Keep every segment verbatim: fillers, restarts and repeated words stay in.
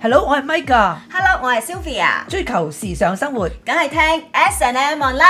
Hello，我係 Mike。 Hello，我係 Sylvia。 追求時尚生活， 梗係聽 S and M on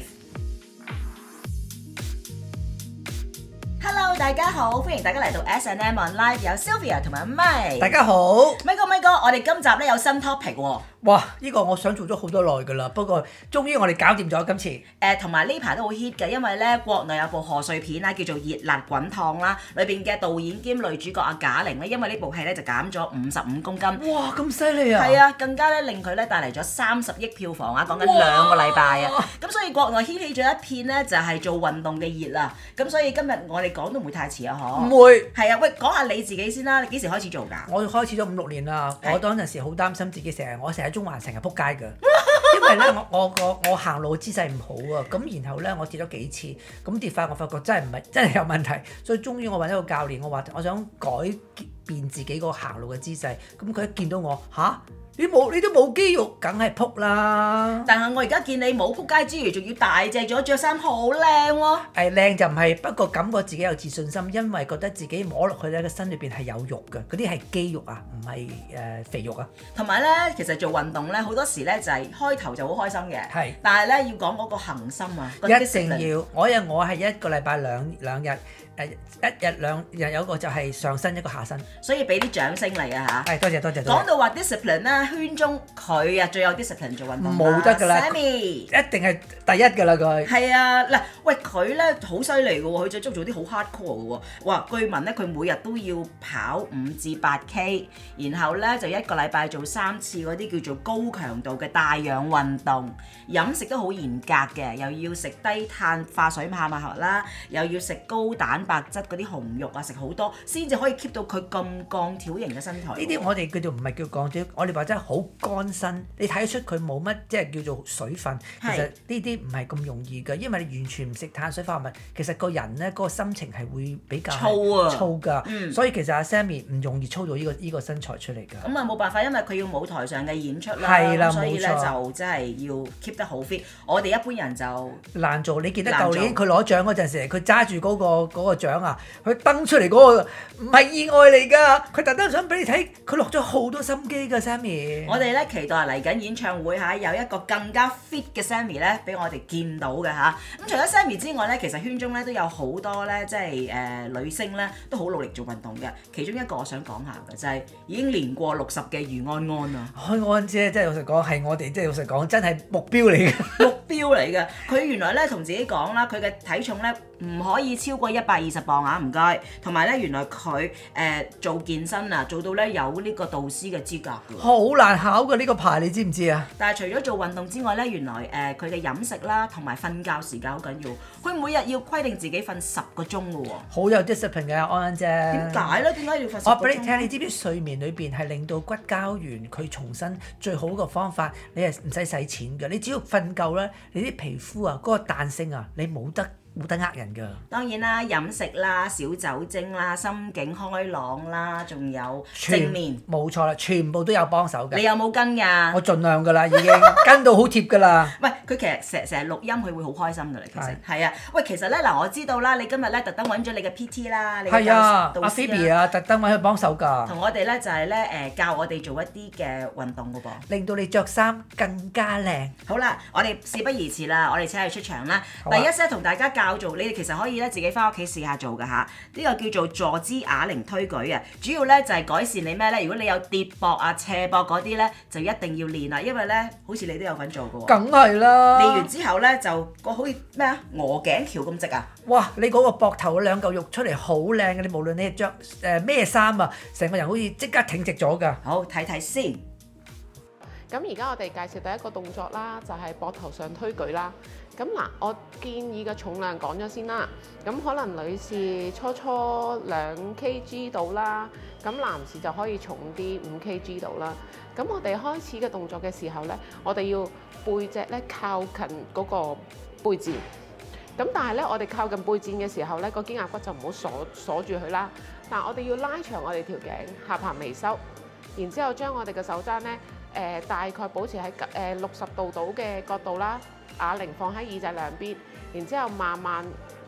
Live。Hello，大家好，歡迎大家嚟到 S and M on Live，有 Sylvia 同埋 Mike。 大家好。 Mike 哥，Mike 哥，我哋今集咧有新 topic 喎。 哇！呢、這個我想做咗好多耐㗎啦，不過終於我哋搞掂咗今次。 誒，同埋呢排都好 hit 嘅，因為咧國內有部賀歲片啦，叫做《熱辣滾燙》啦，裏邊嘅導演兼女主角阿賈玲咧，因為呢部戲咧就減咗五十五公斤。 哇！咁犀利啊！ 係啊，更加咧令佢咧帶嚟咗三十億票房啊，講緊兩個禮拜啊。咁所以國內掀起咗一片咧，就係做運動嘅熱啦。咁所以今日我哋講都唔會太遲啊，嗬？ 唔會。係啊，喂，講下你自己先啦，你幾時開始做㗎？ 我開始咗五六年啦。我當陣時好擔心自己成日，我成日喺中環成日撲街。因為咧，我我個我行路姿勢唔好啊，咁然後咧我跌咗幾次，咁跌法我發覺真係唔係真係有問題，所以終於我揾一個教練，我話我想改變自己個行路嘅姿勢，咁佢一見到我吓？你冇你都冇肌肉，梗係撲啦！ 但係我而家見你冇撲街之餘，仲要大隻咗，着衫好靚喎。 誒靚就唔係，不過感覺自己有自信心，因為覺得自己摸落去咧個身裏邊係有肉嘅，嗰啲係肌肉啊，唔係誒肥肉啊。 同埋咧，其實做運動咧好多時咧就係、是、開頭就好開心嘅， 係。但係咧要講嗰個恆心啊， 一定要。我日我係一個禮拜兩兩日。誒一日兩日有個就係上身一個下身， 所以俾啲掌聲嚟啊嚇！ 係多謝多謝。 講到話 discipline 咧，圈中佢啊最有 discipline 做運動冇得㗎啦 Sammy 一定係第一㗎啦佢。 係啊，嗱，喂佢咧好犀利㗎喎，佢就捉做啲好 hardcore 㗎喎。哇，據聞咧佢每日都要跑五至八 K， 然後咧就一個禮拜做三次嗰啲叫做高強度嘅帶氧運動，飲食都好嚴格嘅，又要食低碳化水化合物啦，又要食高蛋白質嗰啲紅肉啊，食好多先至可以 keep 到佢咁鋼條型嘅身材。 呢啲我哋叫做唔係叫鋼條，我哋話真係好乾身。你睇得出佢冇乜即係叫做水分。其實呢啲唔係咁容易㗎，因為你完全唔食碳水化合物，其實個人咧嗰個心情係會比較粗啊， 粗㗎。 嗯、 所以其實阿 Sammy 唔容易操到呢、呢個依、呢個身材出嚟㗎。 咁啊冇辦法，因為佢要舞台上嘅演出啦， 係啦， 所以咧冇錯就真係要 keep 得好 fit。我哋一般人就難做。你記得舊年佢攞獎嗰陣時，佢揸住嗰個嗰個獎啊，佢登出嚟嗰個唔係意外嚟㗎，佢特登想俾你睇，佢落咗好多心機㗎 Sammy。 我哋咧期待嚟緊演唱會嚇，有一個更加 fit 嘅 Sammy 咧，俾我哋見到嘅嚇。咁除咗 Sammy 之外咧，其實圈中咧都有好多咧，即係誒、呃、女星咧都好努力做運動嘅。其中一個我想講下嘅就係、是、已經年過六十嘅余安安啊。 安安姐即係老實講係我哋即係老實講真係目標嚟嘅。 目標嚟嘅，佢原來咧同自己講啦，佢嘅體重咧唔可以超過一百二十磅啊，唔該。同埋咧，原來佢誒、呃、做健身啊，做到咧有呢個導師嘅資格㗎。 好難考㗎呢個牌，你知唔知啊？ 但係除咗做運動之外咧，原來誒佢嘅飲食啦，同埋瞓覺時間好緊要。佢每日要規定自己瞓十個鐘㗎喎。 好有 discipline 嘅安安姐。點解咧？點解要瞓十個鐘？ 我俾你聽，你知唔知睡眠裏邊係令到骨膠原佢重新最好嘅方法？你係唔使使錢㗎，你只要瞓夠咧，你啲皮膚啊嗰個彈性啊，你冇得。冇得呃人㗎。 當然啦，飲食啦、少酒精啦、心境開朗啦，仲有正面。 冇錯啦，全部都有幫手嘅。 你有冇跟㗎？ 我盡量㗎啦，已經跟到好貼㗎啦。 喂，佢其實成成日錄音，佢會好開心㗎啦。其實係啊。喂，其實咧嗱，我知道啦，你今日咧特登揾咗你嘅 P T 啦，你嘅教導師阿 Phoebe 啊，特登揾佢幫手㗎。 同我哋咧就係咧誒教我哋做一啲嘅運動㗎噃， 令到你着衫更加靚。 好啦，我哋事不宜遲啦，我哋請佢出場啦。第一咧同大家教做，你哋其實可以咧自己翻屋企試下做㗎吓。呢個叫做坐姿啞鈴推舉啊，主要咧就係改善你咩咧？如果你有跌膊啊、斜膊嗰啲咧，就一定要練啦，因為咧好似你都有份做㗎喎。 梗係啦。 練完之後咧就個好似咩啊鵝頸橋咁直啊！ 哇！你嗰個膊頭嗰兩嚿肉出嚟好靚嘅，你無論你係着誒咩衫啊，成個人好似即刻挺直咗㗎。 好，睇睇先。 咁而家我哋介紹第一個動作啦，就係膊頭上推舉啦。咁嗱，我建議嘅重量講咗先啦。咁可能女士初初兩 kg 到啦，咁男士就可以重啲五 kg 到啦。咁我哋開始嘅動作嘅時候呢，我哋要背脊咧靠近嗰個背墊。咁但係咧，我哋靠近背墊嘅時候咧，個肩胛骨就唔好鎖鎖住佢啦。但係我哋要拉長我哋條頸，下巴微收，然之後將我哋嘅手踭咧，誒、呃、大概保持喺誒六十度度嘅角度啦，啞鈴放喺耳仔兩邊，然之後慢慢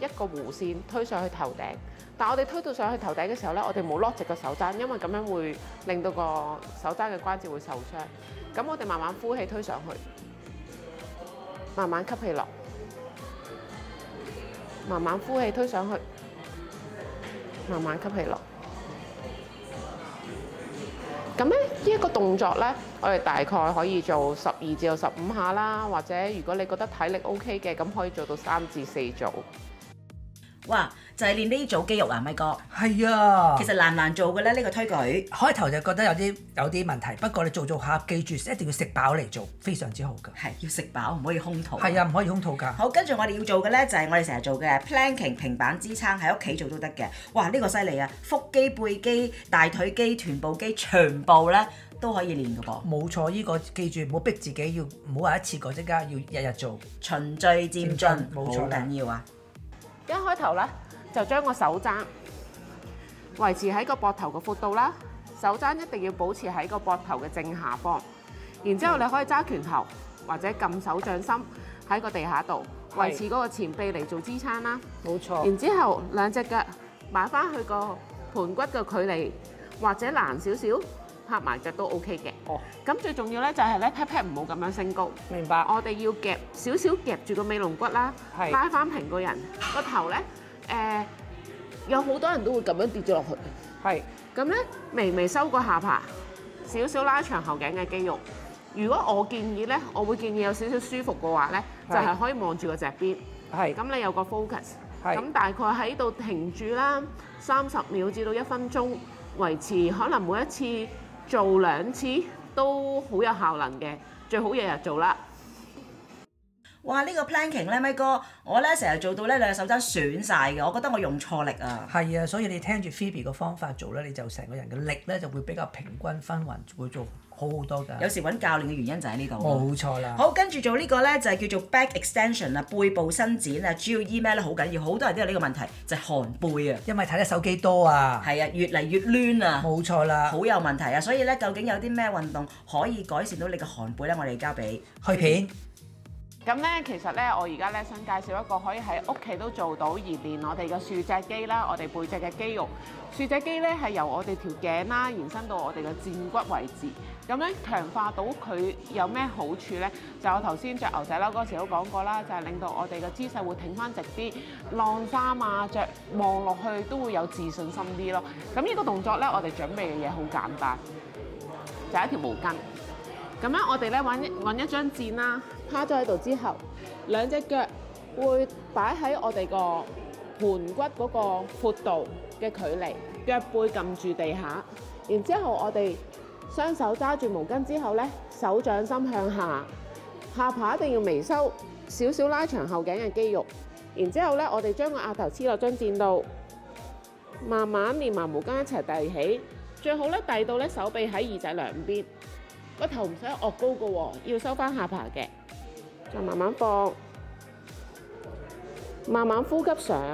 一個弧線推上去頭頂。但我哋推到上去頭頂嘅時候咧，我哋冇攞直個手踭，因為咁樣會令到個手踭嘅關節會受傷。咁我哋慢慢呼氣推上去，慢慢吸氣落，慢慢呼氣推上去，慢慢吸氣落。咁咧呢一個動作咧，我哋大概可以做十二至到十五下啦，或者如果你覺得體力 OK 嘅，咁可以做到三至四組。 哇！就係練呢組肌肉啊，咪哥。 係啊， 其實難唔難做嘅咧？呢個推舉開頭就覺得有啲有啲問題，不過你做做下，記住一定要食飽嚟做，非常之好㗎。 係要食飽，唔可以空肚。 係啊，唔可以空肚㗎。 好，跟住我哋要做嘅咧就係我哋成日做嘅 planking 平板支撐，喺屋企做都得嘅。哇！呢個犀利啊！腹肌、背肌、大腿肌、臀部肌，全部咧都可以練㗎噃。 冇錯，呢個記住唔好逼自己，要唔好話一次過即刻，要日日做， 循序漸進， 冇錯好緊要啊！ 一開頭咧就將個手踭維持喺個膊頭嘅闊度啦，手踭一定要保持喺個膊頭嘅正下方。然之後你可以揸拳頭或者撳手掌心喺個地下度，維持嗰個前臂嚟做支撐啦。 冇錯。 然之後兩隻腳擺翻去個盤骨嘅距離，或者難少少，拍埋腳都 OK 嘅。 哦。 咁最重要咧就係咧 pat pat 唔好咁樣升高。 明白。 我哋要夾少少夾住個尾龍骨啦，拉翻平個人個頭咧。誒、呃、有好多人都會咁樣跌咗落去，係咁咧，微微收個下巴，少少拉長後頸嘅肌肉。如果我建議咧，我會建議有少少舒服嘅話咧，就係、是、可以望住個脊邊，係咁你有個 focus，咁大概喺度停住啦，三十秒至到一分鐘，維持可能每一次做兩次都好有效能嘅，最好日日做啦。 哇！呢、這個 planking 咧，咪哥，我咧成日做到咧兩隻手踭損晒嘅，我覺得我用錯力啊。 係啊，所以你聽住 Phoebe 個方法做咧，你就成個人嘅力咧就會比較平均分勻，會做好好多㗎。 有時揾教練嘅原因就喺呢度。 冇錯啦。 好，跟住做呢個咧就係叫做 back extension 啊，背部伸展啊，主要醫咩咧？好緊要，好多人都有呢個問題，就係、是、寒背啊。 因為睇得手機多啊。 係啊，越嚟越攣啊。 冇錯啦。 好有問題啊！所以咧，究竟有啲咩運動可以改善到你嘅寒背咧？我哋交俾去片。 咁咧，其實咧，我而家咧想介紹一個可以喺屋企都做到而練我哋嘅豎脊肌啦，我哋背脊嘅肌肉。豎脊肌咧係由我哋條頸啦延伸到我哋嘅薦骨位置。咁咧強化到佢有咩好處咧？就我頭先着牛仔褸嗰時都講過啦，就係、是、令到我哋嘅姿勢會挺翻直啲，晾衫啊着望落去都會有自信心啲咯。咁呢個動作咧，我哋準備嘅嘢好簡單，就係、是、一條毛巾。咁樣我哋咧揾揾一張墊啦，趴咗喺度之後，兩隻腳會擺喺我哋個盤骨嗰個闊度嘅距離，腳背撳住地下，然之後我哋雙手揸住毛巾之後咧，手掌心向下，下巴一定要微收，少少拉長後頸嘅肌肉，然之後咧我哋將個額頭黐落張墊度，慢慢連埋毛巾一齊遞起，最好咧遞到咧手臂喺耳仔兩邊。個頭唔使惡高嘅喎，要收翻下巴嘅，再慢慢放，慢慢呼吸上，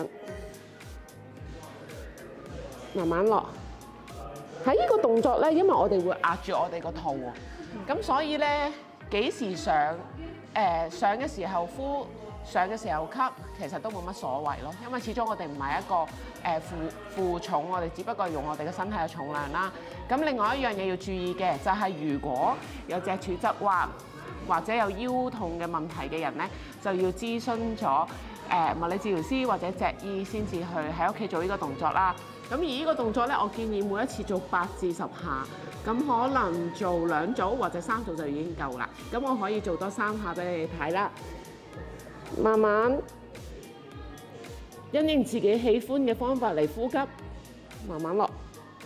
慢慢落。喺呢個動作咧，因為我哋會壓住我哋個肚喎，咁所以咧幾時上誒、呃、上嘅時候呼，上嘅時候吸，其實都冇乜所謂咯，因為始終我哋唔係一個誒、呃、負負重，我哋只不過用我哋嘅身體嘅重量啦。咁另外一樣嘢要注意嘅就係、是，如果有脊柱側彎或者有腰痛嘅問題嘅人咧，就要諮詢咗誒物理治療師或者脊醫先至去喺屋企做呢個動作啦。咁而呢個動作咧，我建議每一次做八至十下，咁可能做兩組或者三組就已經夠啦。咁我可以做多三下俾你哋睇啦。慢慢因應自己喜歡嘅方法嚟呼吸，慢慢落。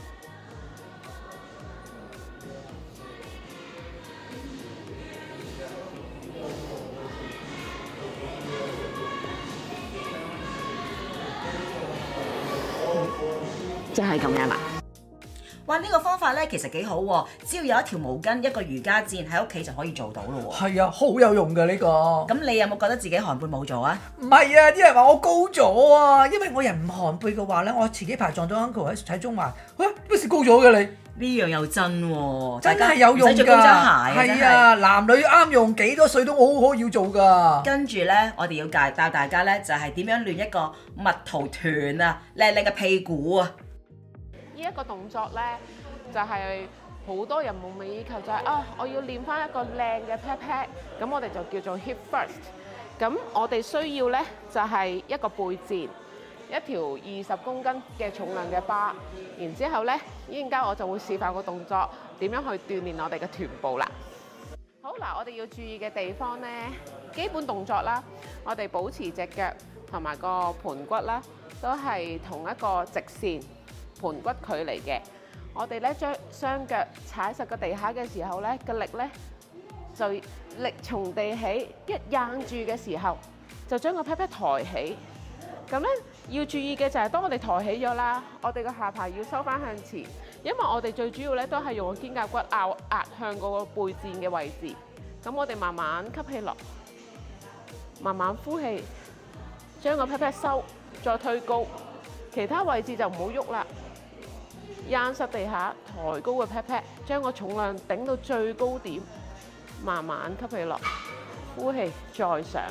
就係咁樣啦。 哇！呢、這個方法咧其實幾好喎，只要有一條毛巾、一個瑜伽墊喺屋企就可以做到咯喎。 係啊，好有用㗎呢、這個。 咁你有冇覺得自己寒背冇做啊？ 唔係啊，啲人話我高咗啊，因為我人唔寒背嘅話咧，我前幾排撞到 uncle 喺喺中環，喂、哎，乜事高咗嘅你？ 呢樣又真喎， 真係有用㗎， 唔使着高踭鞋啊， 係啊，男女啱用，幾多歲都好好要做㗎。 跟住咧，我哋要教教大家咧，就係點樣練一個蜜桃臀啊，靚靚嘅屁股啊！ 呢一個動作咧，就係、是、好多人夢寐以求，就係、是、啊，我要練翻一個靚嘅 pat pat，咁我哋就叫做 hip first。咁我哋需要咧，就係、是、一個背墊。一條二十公斤嘅重量嘅巴，然之後呢，依陣間我就會示範個動作點樣去鍛鍊我哋嘅臀部啦。好嗱，我哋要注意嘅地方呢，基本動作啦，我哋保持隻腳同埋個盤骨啦，都係同一個直線盤骨距離嘅。我哋呢將雙腳踩實個地下嘅時候呢，個力呢就力從地起，一硬住嘅時候就將個 pat pat 抬起。咁咧要注意嘅就係當我哋抬起咗啦，我哋個下巴要收翻向前，因為我哋最主要咧都係用個肩胛骨壓壓向嗰個背墊嘅位置。咁我哋慢慢吸氣落，慢慢呼氣，將個 pat pat 收，再推高，其他位置就唔好喐啦。硬實地下，抬高個 pat pat，將個重量頂到最高點，慢慢吸氣落，呼氣再上。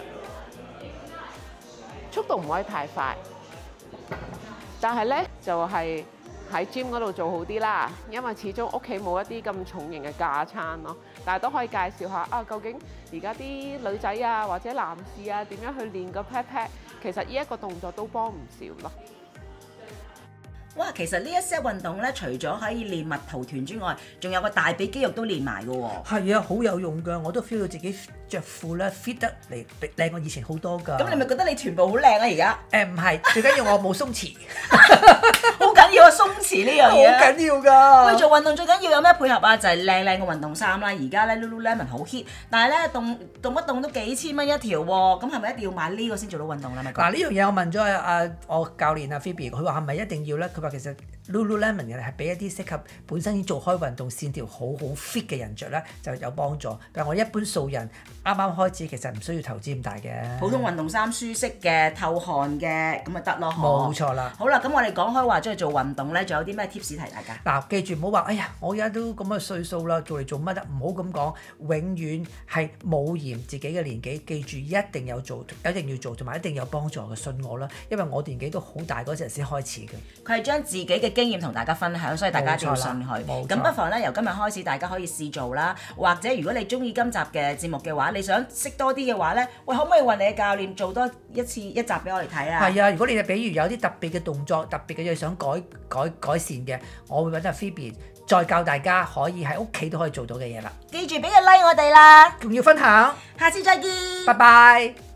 速度唔可以太快，但係咧就係喺 gym 嗰度做好啲啦，因為始終屋企冇一啲咁重型嘅架撐咯。但係都可以介紹下啊，究竟而家啲女仔啊或者男士啊點樣去練個 pat pat，其實呢一個動作都幫唔少咯。 哇，其實呢一 set 運動咧，除咗可以練蜜桃臀之外，仲有個大髀肌肉都練埋㗎喎。 係啊，好有用㗎，我都 feel 到自己着褲咧 fit 得嚟靚過以前好多㗎。 咁你咪覺得你臀部好靚啊？而家誒唔係，最緊要我冇鬆弛， 好緊要啊！鬆弛呢樣好嘢緊要㗎。 喂，做運動最緊要有咩配合啊？就係靚靚嘅運動衫啦。而家咧 Lululemon 好 hit，但係咧動動一動都幾千蚊一條喎。咁係咪一定要買呢個先做到運動咧？咪嗱呢樣嘢我問咗阿阿我教練阿 Phoebe，佢話係咪一定要咧？佢話其實 Lululemon 嘅係俾一啲適合本身已經做開運動、線條好好 fit 嘅人着咧就有幫助。但係我一般素人啱啱開始，其實唔需要投資咁大嘅。 普通運動衫舒適嘅、透汗嘅咁咪得咯。 冇錯啦。 好啦，咁我哋講開話出去做運動咧，仲有啲咩 tips 提大家？ 嗱，記住唔好話，哎呀，我而家都咁嘅歲數啦，叫嚟做乜啊？唔好咁講，永遠係冇嫌自己嘅年紀。記住一定有做，一定要做，同埋一定有幫助嘅，信我啦。因為我年紀都好大嗰陣時開始嘅。 佢係將自己嘅經驗同大家分享，所以大家一定要信佢。咁不妨咧，由今日開始，大家可以試做啦。或者如果你中意今集嘅節目嘅話，你想識多啲嘅話咧，喂，可唔可以揾你嘅教練做多一次一集俾我哋睇啊？ 係啊，如果你哋比如有啲特別嘅動作、特別嘅嘢想改改改善嘅，我會揾阿 Phoebe 再教大家可以喺屋企都可以做到嘅嘢啦。 記住俾個 like 我哋啦， 仲要分享， 下次再見， 拜拜。